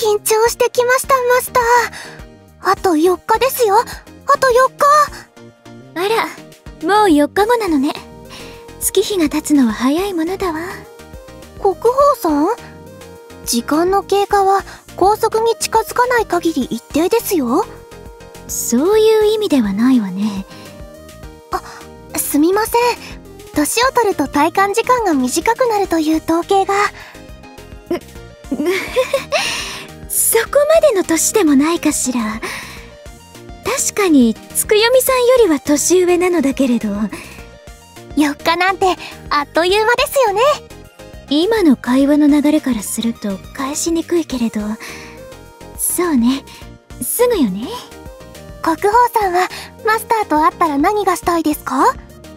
緊張してきました、マスター。あと4日ですよ。あと4日。 あら、もう4日後なのね。月日が経つのは早いものだわ。 国宝さん？時間の経過は高速に近づかない限り一定ですよ。 そういう意味ではないわね。 あ、すみません。年を取ると体感時間が短くなるという統計が。 そこまでの年でもないかしら。確かにつくよみさんよりは年上なのだけれど、 4日なんてあっという間ですよね。 今の会話の流れからすると返しにくいけれど、そうね、すぐよね。 国宝さんはマスターと会ったら何がしたいですか？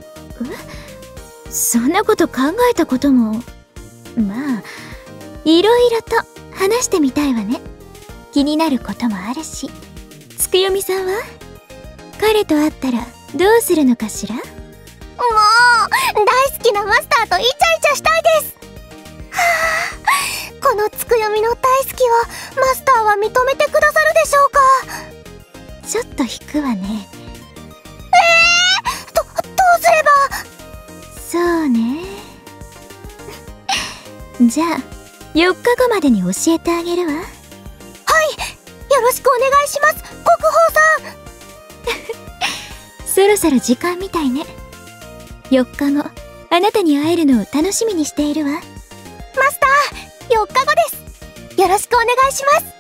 そんなこと考えたことも。まあ、いろいろと話してみたいわね。気になることもあるし。つくよみさんは彼と会ったらどうするのかしら？もう大好きなマスターとイチャイチャしたいです。はあ、このつくよみの大好きをマスターは認めてくださるでしょうか？ ちょっと引くわね。 どうすれば？ そうね。じゃあ4日後までに教えてあげるわ。はい、よろしくお願いします、国宝さん。 そろそろ時間みたいね。4日後あなたに会えるのを楽しみにしているわ。 マスター、4日後です。よろしくお願いします。